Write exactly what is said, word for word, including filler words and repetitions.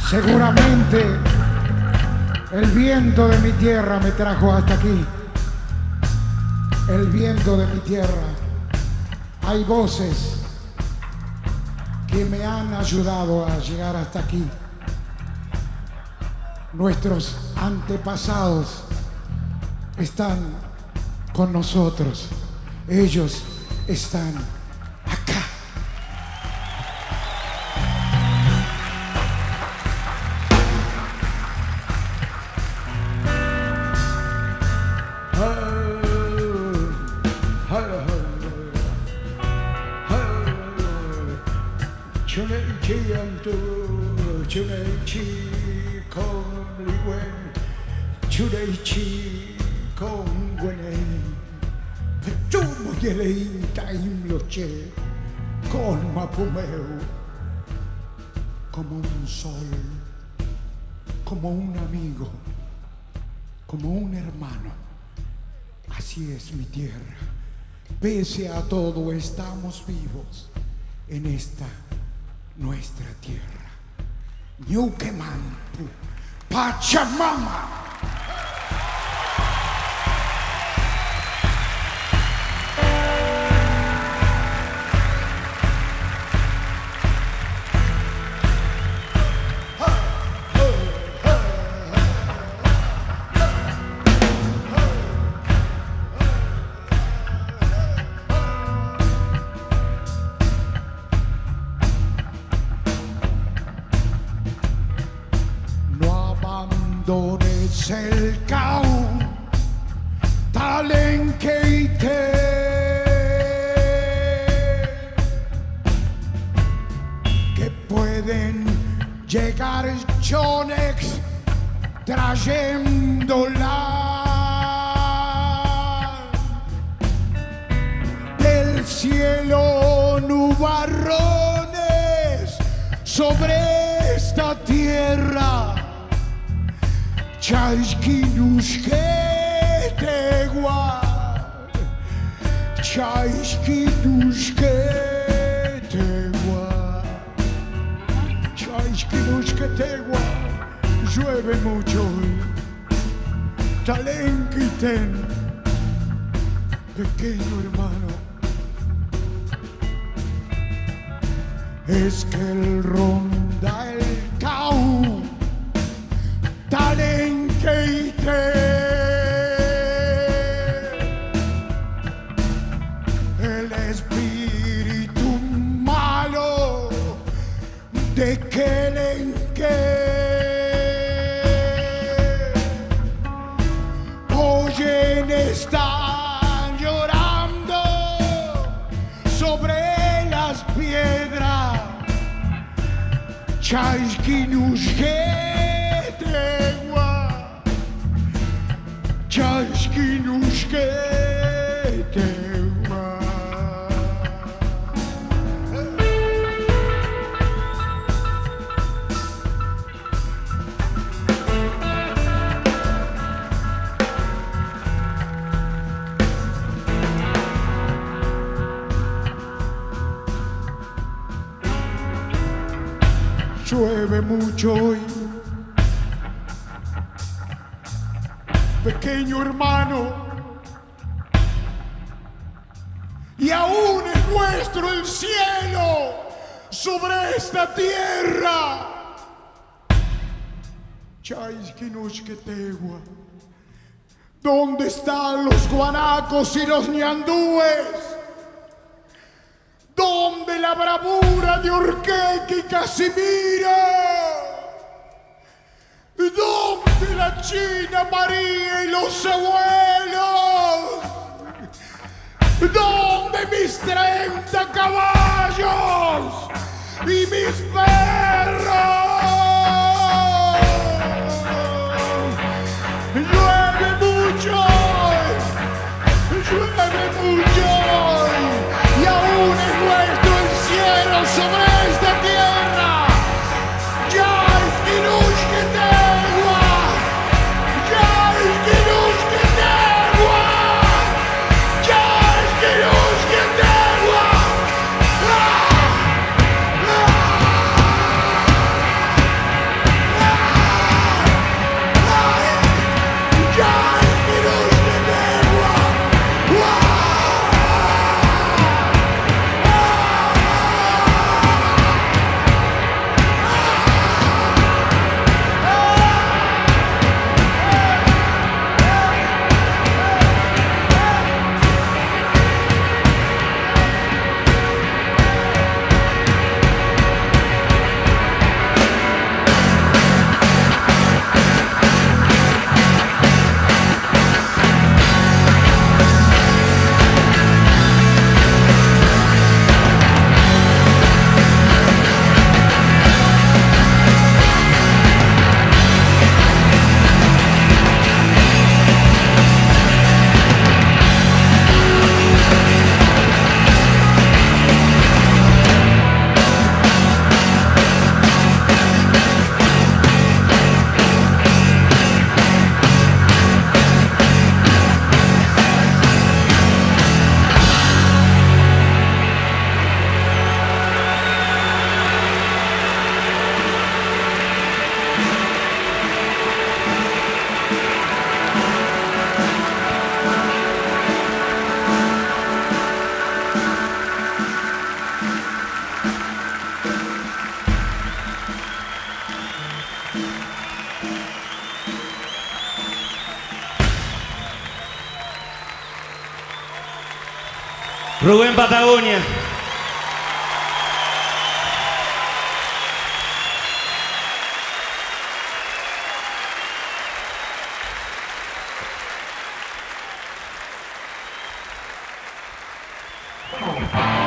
Seguramente el viento de mi tierra me trajo hasta aquí. El viento de mi tierra. Hay voces que me han ayudado a llegar hasta aquí. Nuestros antepasados están con nosotros. Ellos están acá. Con Mapumeu, como un sol, como un amigo, como un hermano. Así es mi tierra. Pese a todo, estamos vivos en esta nuestra tierra. Ñuquemantu, Pachamama. El cau talenqueite que pueden llegar chonex trayéndola del cielo nubarrones sobre esta tierra. Chayshkinushketegua, Chayshkinushketegua, Chayshkinushketegua, llueve mucho, Talenquiten, pequeño hermano, es que el ronda el cau. Talenqueite, el espíritu malo de Quelenque. Oyen, están llorando sobre las piedras. Chayshkinushke. Chayshkinushketegua. Llueve mucho hoy, pequeño hermano, y aún es nuestro el cielo sobre esta tierra. Chayshkinushketegua. ¿Dónde están los guanacos y los ñandúes? ¿Dónde la bravura de Urqueque y Casimiro? ¿Dónde la China María y los abuelos? ¿Dónde mis treinta caballos y mis perros? Llueve mucho, llueve mucho, y aún es nuestro el cielo sobre esta tierra. Chayshkinushketegua, Chayshkinushketegua, Chayshkinushketegua. ¡Ah! ¡Ah! Rubén Patagonia.